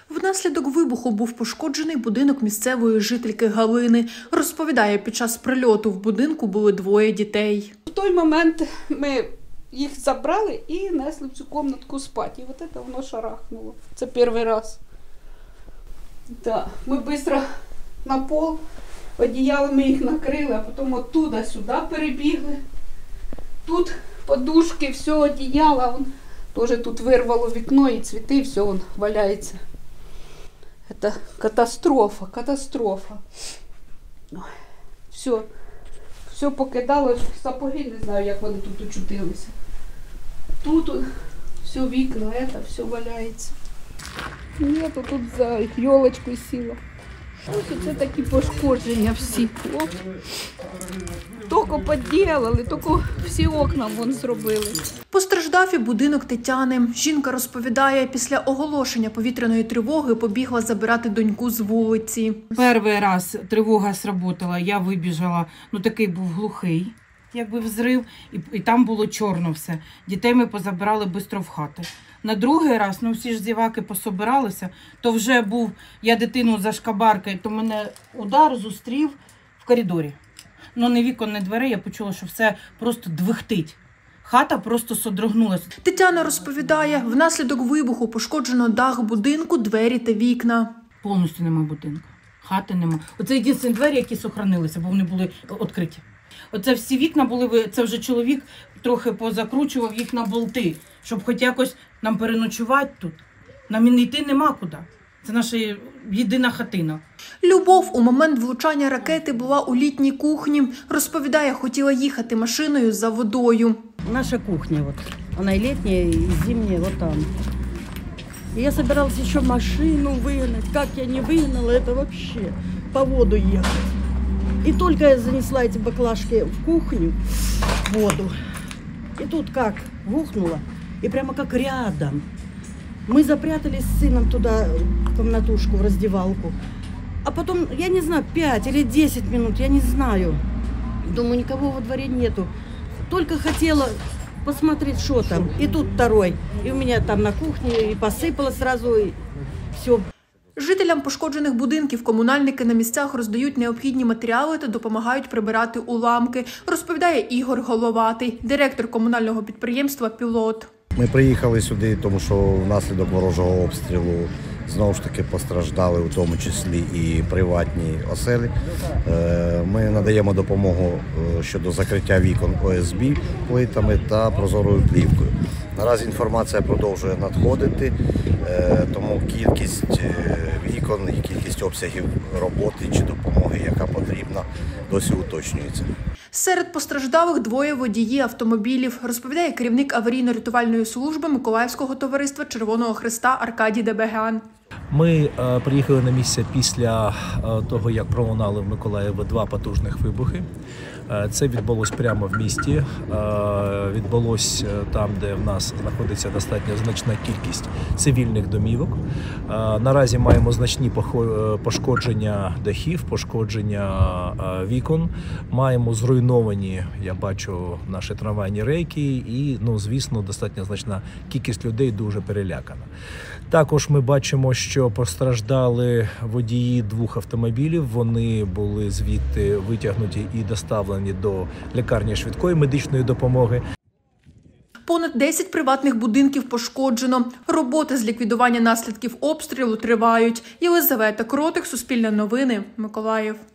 Внаслідок вибуху був пошкоджений будинок місцевої жительки Галини. Розповідає, під час прильоту в будинку були двоє дітей. В той момент ми їх забрали і несли в цю кімнатку спати. І от це воно шарахнуло. Це перший раз. Да. Ми швидко на пол, одіялами їх накрили, а потім оттуда сюди перебігли. Тут подушки, все, одіяло. Теж тут вирвало вікно і цвіти, все, вон валяється. Це катастрофа, катастрофа. Все покидало, сапоги, не знаю, як вони тут очутилися. Тут все вікна, все валяється. Ні, тут за ёлочкою сіла. Ось це такі пошкодження всі. Тільки підділили, тільки всі окна вон зробили. Постраждав і будинок Тетяни. Жінка розповідає, після оголошення повітряної тривоги побігла забирати доньку з вулиці. Перший раз тривога сработала, я вибіжала, такий був глухий, якби взрив, і там було чорно все. Дітей ми позабирали швидко в хати. На другий раз, всі ж зіваки пособиралися, то вже був, я дитину за шкабаркою, то мене удар зустрів в коридорі. Не вікон, не дверей, я почула, що все просто двихтить. Хата просто содрогнулася. Тетяна розповідає, внаслідок вибуху пошкоджено дах будинку, двері та вікна. Повністю нема будинку, хати нема. Оце єдині двері, які сохранилися, бо вони були відкриті. Оце всі вікна були, це вже чоловік трохи позакручував їх на болти, щоб хоч якось нам переночувати тут. Нам і не йти нема куди. Це наша єдина хатина. Любов у момент влучання ракети була у літній кухні. Розповідає, хотіла їхати машиною за водою. Наша кухня, она и летняя, и зимняя, вот там. И я собиралась еще машину выгнать. Как я не выгнала, это вообще по воду ехать. И только я занесла эти баклажки в кухню, воду. И тут как бухнуло, и прямо как рядом. Мы запрятались с сыном туда, в комнатушку, в раздевалку. А потом, я не знаю, 5 или 10 минут, я не знаю. Думаю, никого во дворе нету. Только хотела посмотреть, что там. И тут второй. И у меня там на кухне и посыпало сразу, и все. Жителям пошкоджених будинків комунальники на місцях роздають необхідні матеріали та допомагають прибирати уламки, розповідає Ігор Головатий, директор комунального підприємства «Пілот». Ми приїхали сюди, тому що внаслідок ворожого обстрілу знову ж таки постраждали, у тому числі і приватні оселі. Ми надаємо допомогу щодо закриття вікон ОСБ плитами та прозорою плівкою. Наразі інформація продовжує надходити, тому кількість вікон і кількість обсягів роботи чи допомоги, яка потрібна, досі уточнюється. Серед постраждалих двоє водії автомобілів, розповідає керівник аварійно-рятувальної служби Миколаївського товариства Червоного Хреста Аркадій Дебегян. Ми приїхали на місце після того, як пролунали в Миколаєві 2 потужних вибухи. Це відбулось прямо в місті, відбулось там, де в нас знаходиться достатньо значна кількість цивільних домівок. Наразі маємо значні пошкодження дахів, пошкодження вікон, маємо зруйновані, я бачу, наші трамвайні рейки і, звісно, достатньо значна кількість людей дуже перелякана. Також ми бачимо, що постраждали водії 2 автомобілів, вони були звідти витягнуті і доставлені до лікарні швидкої медичної допомоги. Понад 10 приватних будинків пошкоджено. Роботи з ліквідування наслідків обстрілу тривають. Єлизавета Кротик, Суспільне новини, Миколаїв.